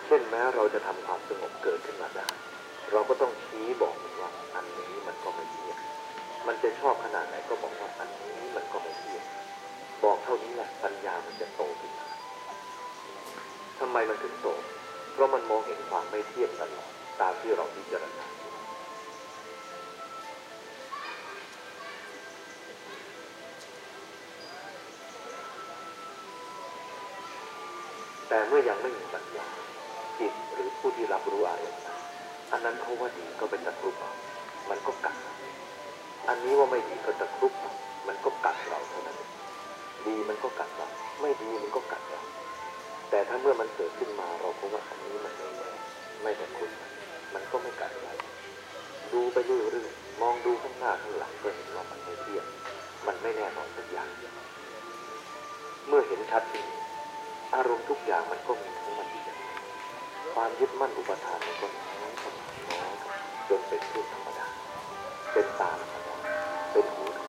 เช่นแม้เราจะทำความสงบเกิดขึ้นมาได้เราก็ต้องชี้บอกมันว่าอันนี้มันก็ไม่เที่ยงมันจะชอบขนาดไหนก็บอกว่าอันนี้มันก็ไม่เที่ยงบอกเท่านี้แหละปัญญามันจะโตขึ้นมาทำไมมันถึงโตเพราะมันมองเห็นความไม่เที่ยงตลอดตามที่เราพิจารณาแต่เมื่อยังไม่มีปัญญาจิตหรือผู้ที่รับรู้อารมณ์นั้นอันนั้นเขาว่าดีก็เป็นตะครุบมันก็กัดอันนี้ว่าไม่ดีก็ตะครุบมันก็กัดเราเท่านั้นดีมันก็กัดเราไม่ดีมันก็กัดเราแต่ถ้าเมื่อมันเกิดขึ้นมาเราก็ว่าอันนี้มันไม่ตะครุบมันก็ไม่กัดเราดูไปเรื่อยๆมองดูข้างหน้าข้างหลังก็เห็นว่ามันไม่เที่ยงมันไม่แน่นอนสักอย่างเมื่อเห็นชัดทีอารมณ์ทุกอย่างมันก็มีของมันอยู่อย่างนี้ความยึดมั่นอุปทานมันก็น้อยเข้ามาน้อยเข้ามาจนเป็นเรื่องธรรมดาเป็นตามธรรมดา